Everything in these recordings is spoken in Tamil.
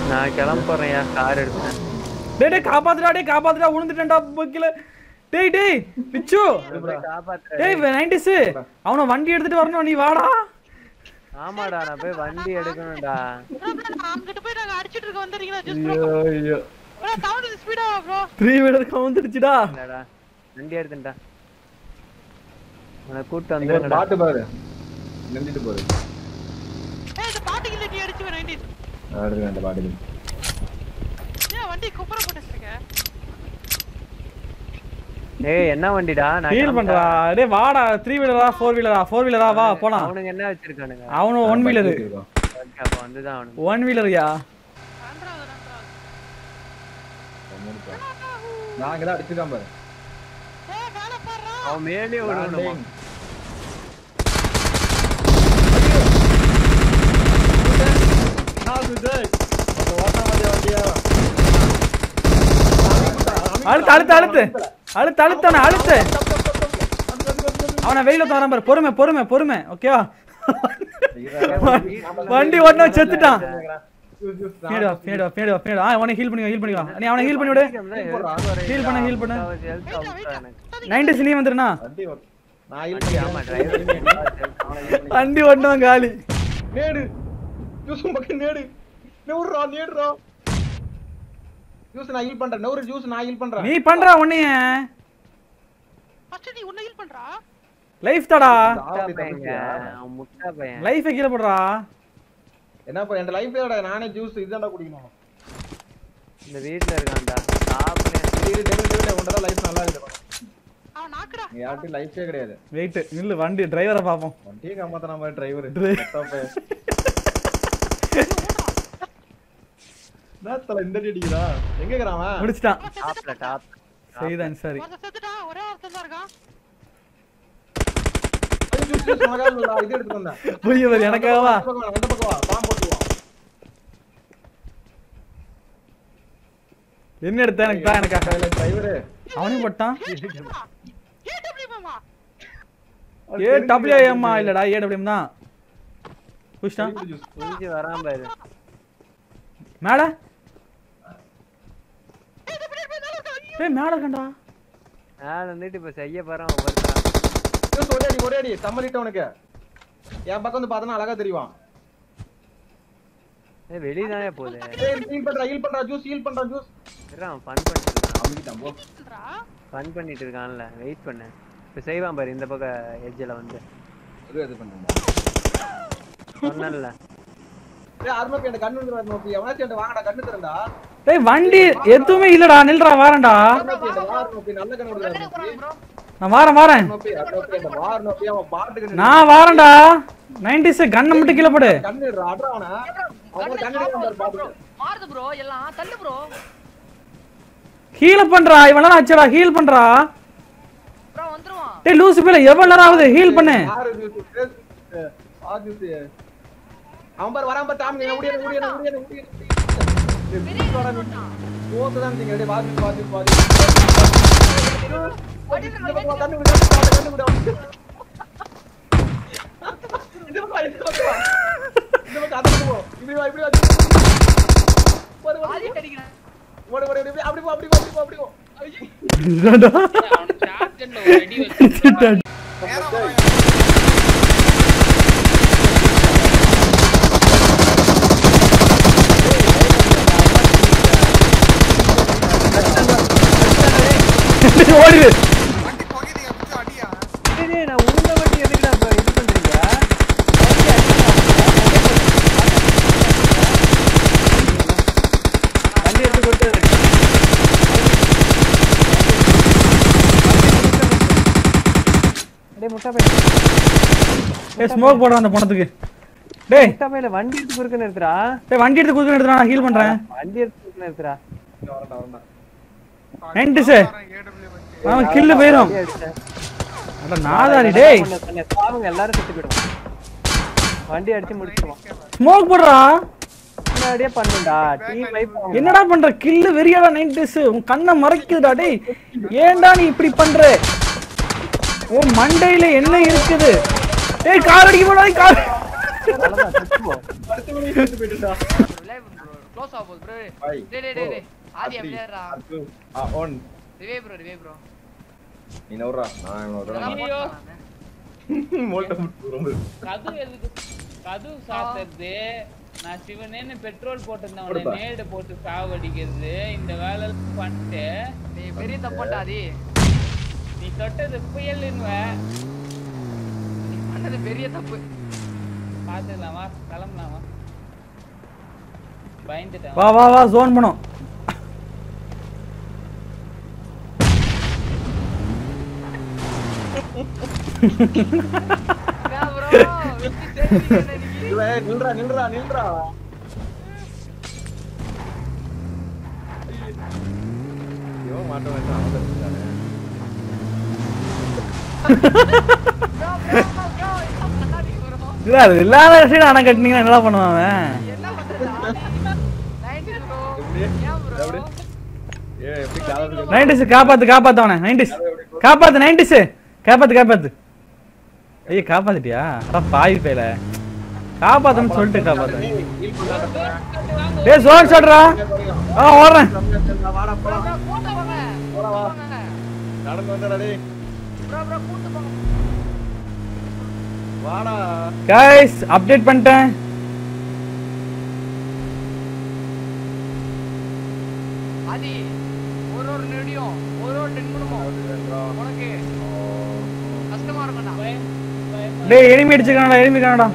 நான் கிளம்புறேன்யா கார் எடுத்துட்டேன். டேய் காப்பாத்துடா உளுந்துட்டேன்டா பக்கில. டேய் பிச்சு காப்பாத்துறேன். டேய் 90s அவன வண்டி எடுத்துட்டு வரணும் நீ வாடா. ஆமாடா நான் போய் வண்டி எடுக்கணும்டா. அங்கிட்டு போய் நாங்க அடிச்சிட்டு இருக்க வந்தறீங்களா ஜஸ்ட் ப்ரோ. ஐயோ ப்ரோ சவுண்ட் ஸ்பீடா ப்ரோ. 3 வீலர் கவுந்துடுச்சுடா. என்னடா வண்டி எடுத்துட்டா. உன கூட்டி வந்தேன்டா. பாட்டு பாரு. நின்னுட்டு போடு. ஏய் இந்த பாட்டுக்கு இல்ல நீ அடிச்சு 90s. அடுத்து அந்த பாட்டுக்கு. ஏன் வண்டி குப்பற போட்டுச்சிருக்க? ஏய் என்ன வண்டிடா நான் ஃபீல் பண்றா. டேய் வாடா 3 வீலரா 4 வீலரா 4 வீலரா வா போலாம். அவனுங்க என்ன வச்சிருக்கானுங்க? அவனு 1 வீலர். ஓகே அப்ப வந்துதான் அவனுங்க. 1 வீலர்யா. நான் இங்க அடிச்சுதான் பாரு. ஏய் வேல பாறா. அவன் மேலே ஓடுவானுமா. நான் சுதே. அந்த வாட்டா வண்டியா. அழுத்து அவனை வெளியில தராம பாரு. பொறுமை ஓகேவா? வண்டி ஓடனா செத்துட்டான். ஃபீடா அவனை ஹீல் பண்ணிக்கோ. நீ அவனை ஹீல் பண்ணி விடு. ஹீல் பண்ணு 90s நீ வந்துறனா. வண்டி ஓடணும் காலி. நேடு ஜூஸ் பக்கம் நேடுறா ஜூஸ் நான் ஹீல் பண்றேன். நூறு ஜூஸ் நான் ஹீல் பண்றேன். நீ பண்றா உன்னைய. ஃபர்ஸ்ட் நீ உன்ன ஹீல் பண்றா. லைஃப் தாடா. முட்டா பையன். லைஃபை கீழ போடுறா. என்னப்பா என் லைஃபோட நானே ஜூஸ் இதான்டா குடிக்கணும். இந்த வீட்ல இருக்கான்டா. சாப்பிடு. டேய் உண்டடா லைஃப் நல்லா இருக்கு. அவன் நாக்குடா. யார்ட்டி லைஃபே கிடையாது. வெயிட் நில்லு வண்டி டிரைவரை பாப்போம். வண்டியே காமாத்தன மாதிரி டிரைவர். நாத்தல இந்த அடிக்குதா? எங்க இருக்கறான் அவன்? முடிச்சிட்டான். டாப். சரிதான் சரி. ஒருத்தன் செத்துட்டா. ஒரே ஒருத்தன் தான் இருக்கான். ஜூஸ் மகால்ல இது எடுத்து வந்தா. புரியவர் எனக்காவா? அந்த பக்கம் வா. பாம் போட்டு வா. என்ன எடுத்த எனக்கா? டிரைவர் அவனே போட்டான். ஏடபிள்யூஎம்மா. ஏடபிள்யூஎம்மா இல்லடா ஏடபிள்யூஎம் தான். புஷ்டான். புரிஞ்சு வராம பாரு. மேல ஏய் மேல கண்டா. நான் வந்துட்டு இப்ப செய்ய போறேன் ஒவ்வொருத்தரா. ஒரே அடி சம்மலிட்ட உனக்கு. என் பக்கம் வந்து பார்த்தா அழகா தெரியும். ஏய் வெளிய தானே போகுது. ஏய் ஹீல் பண்றா ஜூஸ் இருறான் ஃபன் பண்ணிட்டு இருக்கான். அம்பிட்டான் போ. ஃபன் பண்ணிட்டு இருக்கான்ல வெயிட் பண்ணு. இப்ப செய்வான் பாரு இந்த பக்கம் எட்ஜ்ல வந்து. இது பண்ணுமா? சொன்னல்ல. ஏய் ஆர்மோபி அந்த கண்ணு வந்துற ஆர்மோபி. அவனாச்சு அந்த வாங்கடா கண்ணு தரடா. டேய் வண்டி எதுமே இல்லடா நில்றா வாரேன்டா. ஆர்மோபி நல்ல கண்ணு வந்துற. நான் வாரேன். நான் வாரேன்டா. 90s கண்ணை மட்டும் கீழ போடு. கண்ணுடா அட்றா அவன. அவன் கண்ணுல பாத்து. மாறுது ப்ரோ எல்லாம் தள்ளு ப்ரோ. ஹீல் பண்றா. இவனா அச்சடா ஹீல் பண்றா. ப்ரோ வந்துருவான். டேய் லூசு பேல எவ்வளவு நேரம் ஆகுது ஹீல் பண்ணு. அவன் பாரு வராம பாத்து ஆம்ங்க ஓடியற. போதுதான் நீங்க டேய் பாத்து. கண்ணு விடு. இது கதை போ. இப்படி வா. போடு ஆதி அடிக்கிறான். ஓடு அப்படி போ. என்னடா? அவன் சார்ஜ் கன்ல ஒரு அடி வச்சிட்டான். ஓடிடு. வண்டி போகிறியா பிச்சு அடியா? டேய் நான் உங்க வண்டி எதுக்குடா இப்ப இது பண்றீங்க? வண்டி எடுத்து கொடுத்து. டேய் முட்டா பையன். டேய் ஸ்மோக் போடு அந்த பணத்துக்கு. டேய் முட்டா பையல வண்டி எடுத்து குறுக்க நிறுத்துடா. டேய் வண்டி எடுத்து குடுத்து எடுத்துடா நான் ஹீல் பண்றேன். வண்டி எடுத்து குறுக்க நிறுத்துடா. 90s அவன் கில்ல போயிரும். அட நாதாரி டேய். அவங்க எல்லாரும் செத்து போய்டுவாங்க. வண்டி அடிச்சு முடிச்சிடுவான். ஸ்மோக் போடுறா. முன்னாடியே பண்ணுடா. டீம் வைப் என்னடா பண்ற கில்ல வெறியாடா 90s உன் கண்ணை மறைக்குதுடா டேய். ஏன்டா நீ இப்படி பண்ற? ஓ மண்டையில என்ன இருக்குது? டேய் கார் அடிக்க போடா கார். க்ளோஸ் ஆ போகுது ப்ரோ. Five, டேய் ஆதி three, எப்படிடா? two, one. ரிவே ப்ரோ. நீ நவுறா நான் நவுறா ஐயோ. மோல்ட்ட முட்டு ரொம்ப கது சாத்துறது நான் சிவனேன்னு பெட்ரோல் போட்டிருந்தவன கொடுப்பா. நேடு போட்டு சாவடிக்கிறது இந்த வேலை பண்ணிட்டு நீ பெரிய தப்பட்டா ஆதி. நீ தொட்டது புயல்னுவ நீ பண்ணது பெரிய தப்பு. பாத்துக்கலாமா கிளம்பலாமா பயந்துட்டேன் வா வா வா ஜோன் பண்ணோம். என்ன ப்ரோ வெட்டி தெரியுங்க நீ. ஏய் நில்றா ஐயோ மாட்ட வேண்டாம் அவன் இருக்கானே ப்ரோ என்ன பண்ணாதீங்க ப்ரோ. இல்ல அது இல்லாத விஷயம் அணை கட்டினீங்கன்னா என்ன பண்ணுவான் அவன்? என்ன பண்றது ஆதி? 90 ப்ரோ. எப்படி ஏன் ப்ரோ? எப்படி ஏய் எப்படி காலத்துக்கு 90s காப்பாத்து அவனை 90s காப்பாத்து 90s காப்பாத்து. ஐய காப்பாத்திட்டியா? அட பாவி பேல. காப்பாத்துன்னு சொல்லிட்டு காப்பாத்து. டேய் ஜோன் ஷாட்ரா. ஓடுறேன். வாடா போலாம் கூட்டு போங்க. போடா வா நடந்து வந்தடா டேய் ப்ரோ கூட்டு போங்க. வாடா गाइस அப்டேட் பண்ணிட்டேன். ஆதி ஒரு நிமிடம் ஒரு நிமிடமும் உனக்கு கஷ்டமா இருக்கும்டா. டேய் எனிமி அடிச்சுக்கறடா.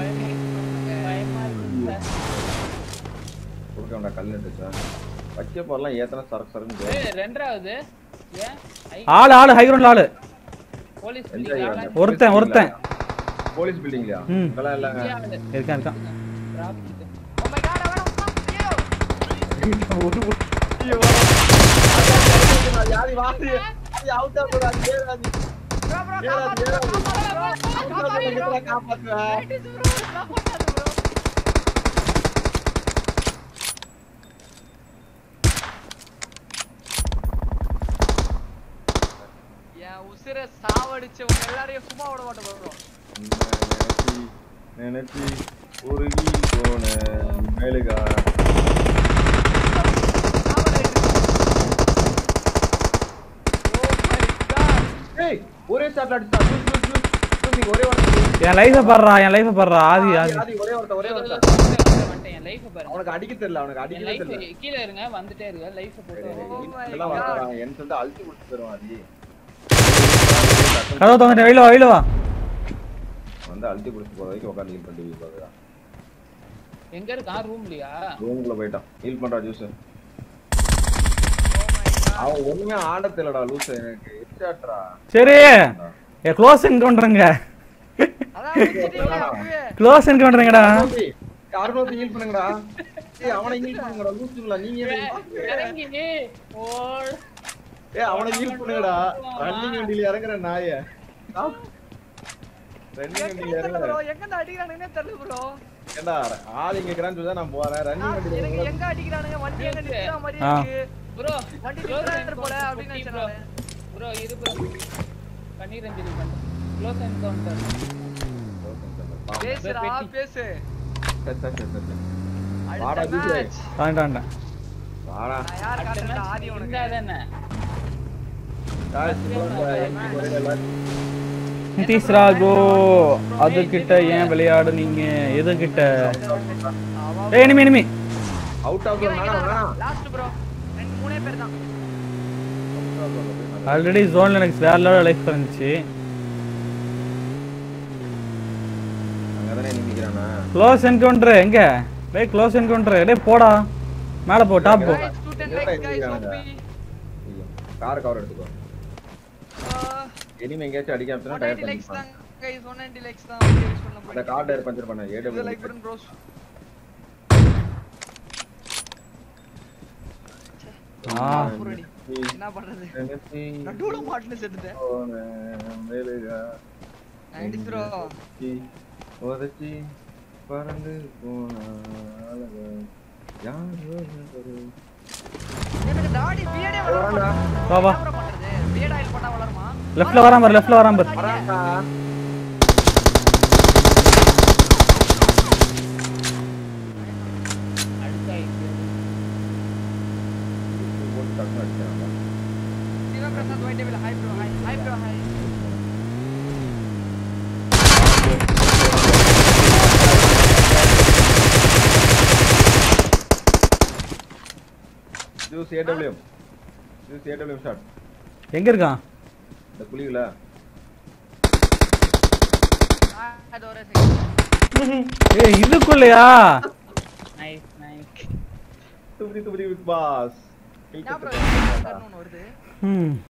குடுக்கடா கல்ல எடுத்து வச்ச போறலாம் ஏத்தன சரக்கு ஏய் ரெண்டாவது ஏன் ஆளு ஹை கிரவுண்ட் ஆளு. போலீஸ் ஒருத்தன் போலீஸ் பில்டிங்லயா ம். இதெல்லாம் இல்லங்க இருக்கான். டிராபிக் Oh my god அவன ஐயோ யாரி வாசி அவுட் ஆஃப் போடா ஏறாதி காப்பாத்து உசிர சாவடிச்சவங்க எல்லாரையும் சும்மா விட மாட்டோம் ப்ரோ. நினைச்சி உருகி போன மேலுகா ஏய் ஒரே ஷாட் அடிச்சா நீ ஒரே ஒருத்தன் என் லைஃப பாறா ஆதி ஆதி ஒரே ஒருத்தன் என் லைஃப் பாருங்க அவனுக்கு அடிக்க தெரியல அவனுக்கு அடிக்க லைஃப் தெரியல கீழ இருங்க வந்துட்டே இருங்க லைஃப் போட்டு எல்லாம் வரறான் என் வந்து அழுத்தி விட்டு தருவான் ஆதி கதவு தோங்க வெளியில வா. வந்து அழுத்தி குடிச்சு போற வரைக்கும் உட்கார்ந்து ஹீல் பண்ணி பாக்குறா எங்க இருக்கான் ரூம்லயா ரூம்ல போய்ட்டான் ஹீல் பண்றா ஜூஸ் அவன் ஒண்ணுமே ஆட தெரியலடா லூஸ் எனக்கு ஹெட்ஷாட்ரா சரி க்ளோஸ் என்கவுண்டர்ங்க. அதான் வெச்சிட்டீங்க அப்பவே. க்ளோஸ் என்கவுண்டர்ங்கடா. அருணோதி ஹீல் பண்ணுங்கடா ஏய் அவனை ஹீல் பண்ணுங்கடா லூஸ்ங்களா நீங்க இறங்கி ஓல் ஏய் அவனை ஹீல் பண்ணுங்கடா ரன்னிங் வண்டில இறங்குற நாயே ரன்னிங் வண்டில இறங்குற ப்ரோ எங்க அடிக்குறானுங்கனே தெரியல ப்ரோ. ஏண்டா ஆள் இங்க கிரான் சொல்றா நான் போறேன் ரன்னிங் வண்டில எனக்கு எங்க அடிக்குறானுங்க வண்டி எங்க நிக்கிற மாதிரி இருக்கு. ப்ரோ வண்டி நிக்கிற போல அப்படினு நினைச்சேன். ப்ரோ இது ப்ரோ பன்னீர் அஞ்சலி பண்ணு க்ளோஸ் என்கவுண்டர் பேசுடா பேசு. வாடா அடுத்த ஜூஸ் மேட்ச் தாண்டாண்டா. வாடா நான் யார் காட்டுறேன் ஆதி உனக்கு. தானே தீஸ்ரா கோ அது கிட்ட ஏன் விளையாடுனீங்க எது கிட்ட? ஏய் எனிமி அவுட் ஆஃப் வேணா லாஸ்ட் ப்ரோ 3 பேர் தான். ஆல்ரெடி ஜோன்ல எனக்கு வேற லெவல் லைஃப் இருந்துச்சு. அங்கதானே நிக்கறானா க்ளோஸ் என்கவுண்டர் எங்க? டேய் க்ளோஸ் என்கவுண்டர் டேய் போடா மேல போ டாப் போ. Guys, 2 10 likes guys OP. Car cover எடுத்துக்கோ எனிமே எங்கேயாச்சும் அடிக்க ஆரம்பிச்சா டயர் 190 likes பண்ணிப்பான் தான் guys 190 likes தான் ஓகே யூஸ் பண்ணலாம். அந்த கார் டயர் பஞ்சர் பண்ண ஏடபிள்யூ லைக் பட்டன் ப்ரோஸ். புரடி என்ன பண்றது? நடுவுல மாட்ல செத்துட்டேன். 90 ப்ரோ. ஓதச்சி பறந்து போனால யாரோ எனக்கு தாடி பியர்டே வளரல. வா வா என்ன பண்றது? பியர்ட் ஆயில் போட்டா வளருமா? லெஃப்ட்ல வராம பாரு. வராடா டக்கு அடிச்சாங்க Sivaprasad white table hi bro hi bro hi juice A W shot எங்க இருக்கான் இந்த குளிகள அது ஒரு செகண்ட் ஏய் இதுக்குள்ளயா நைஸ் நைஸ் துபடி வித் பாஸ் என்ன ப்ரோ வருது ம்